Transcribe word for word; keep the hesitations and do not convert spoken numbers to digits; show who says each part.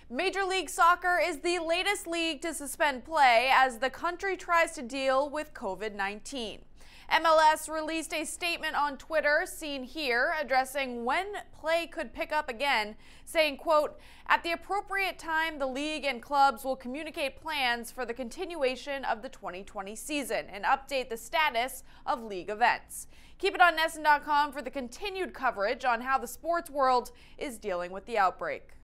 Speaker 1: Major League Soccer is the latest league to suspend play as the country tries to deal with COVID nineteen. M L S released a statement on Twitter, seen here, addressing when play could pick up again, saying, quote, "At the appropriate time, the league and clubs will communicate plans for the continuation of the twenty twenty season and update the status of league events." Keep it on Nesson dot com for the continued coverage on how the sports world is dealing with the outbreak.